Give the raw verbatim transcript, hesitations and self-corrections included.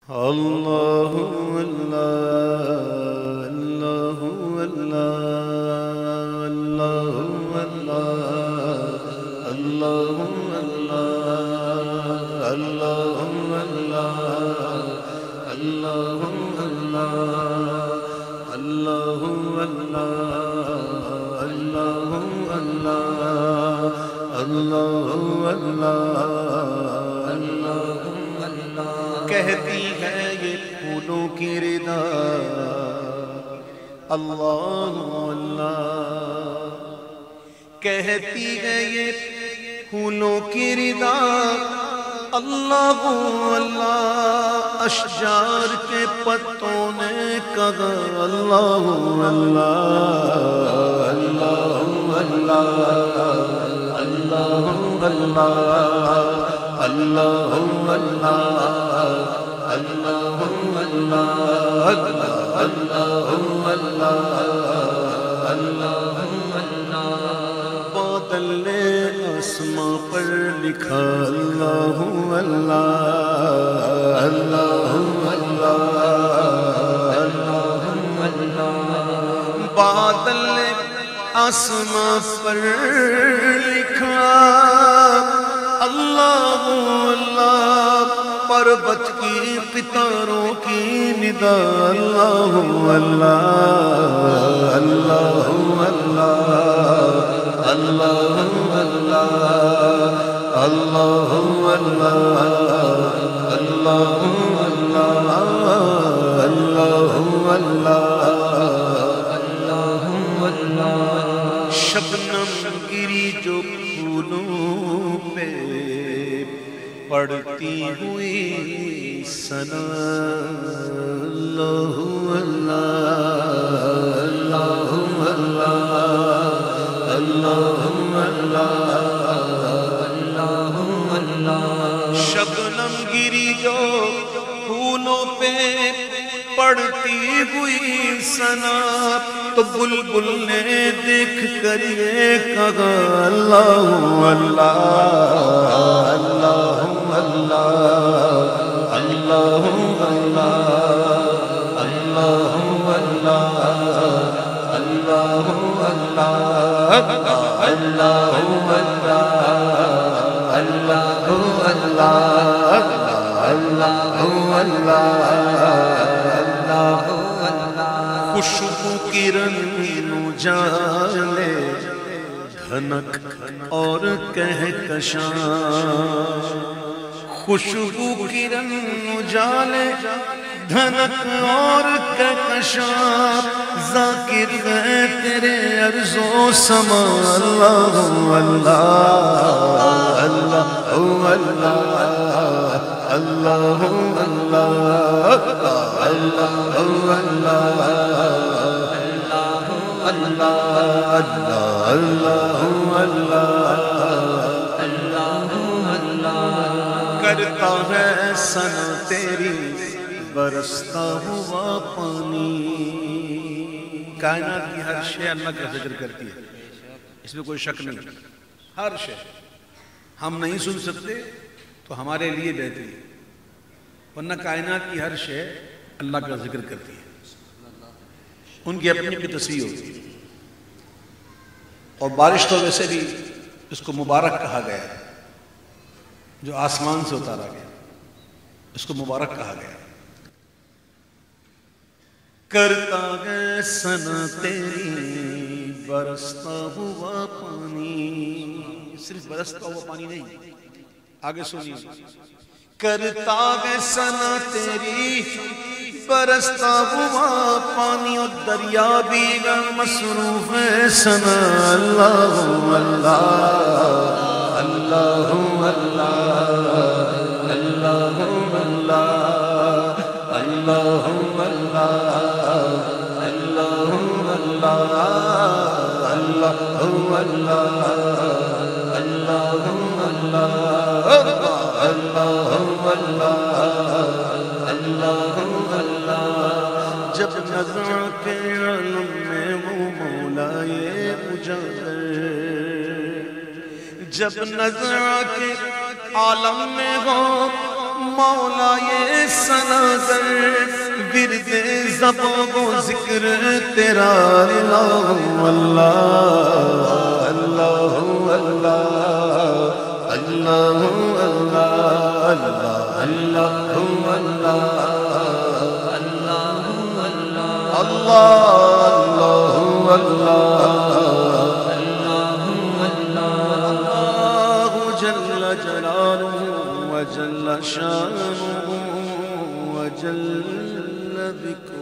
اللہ اللہ اللہ اللہ اللہ اللہ اللہ اللہ اللہ اللہ اللہ اللہ کہتی ہے یہ پھولوں کی ردا اللہ اللہ کہتی ہے یہ پھولوں کی ردا اللہ اللہ اشجار کے پتوں نے کہا اللہ اللہ اللہ اللہ اللہ اللہ اللہ اللہ اللہ بادل نے آسماں پر لکھا اللہ اللہ اللہ اللہ بادل نے آسماں پر لکھا اللہ اللہ پربت کی قطاروں کی ندا اللہ اللہ اللہ اللہ اللہ اللہ اللہ اللہ اللہ اللہ شبنم گری جو پھولوں پہ پڑتی ہوئی ثنا اللہ اللہ اللہ اللہ اللہ اللہ شبنم گری جو پھولوں پہ پڑتی ہوئی ثنا تو بلبل نے دیکھ کر یہ کہا اللہ اللہ اللہ اللہ اللہ اللہ اللہ خوشبو کرن جالے دھنک اور کہکشاں خوشبو کرن جالے دھنک اور کہکشاں ذاکر ہے تیرے عرض و سما اللہ اللہ اللہ اللہ اللہ کرتا ہے ثنا تیری برستا ہوا پانی کائنات کی ہر شے اللہ کا ذکر کرتی ہے اس میں کوئی شک نہیں ہر شے ہم نہیں سن سکتے تو ہمارے لیے بہتری ہے ورنہ کائنات کی ہر شے اللہ کا ذکر کرتی ہے ان کی اپنی اپنی تصویر ہوتی ہے اور بارش تو ویسے بھی اس کو مبارک کہا گیا جو آسمان سے اتارا گیا اس کو مبارک کہا گیا کرتا ہے ثنا تیری برستا ہوا پانی صرف برستا ہوا پانی نہیں آگے سنیے کرتا ہے ثنا تیری برستا ہوا پانی اور دریا بھی مصروف ہے ثنا اللہ اللہ اللہ اللہ اللہ اللہ جب نظر کے عالم میں وہ مولا یہ اجاگر جب نظر کے عالم میں ہو مولا یہ سنا کر ورد زبان کو ذکر تیرا اللہ اللہ اللہ اللہ اللہ اللہ اللہ اللہ اللہ جل جلالہ وجل شانہ وجل ذکرہ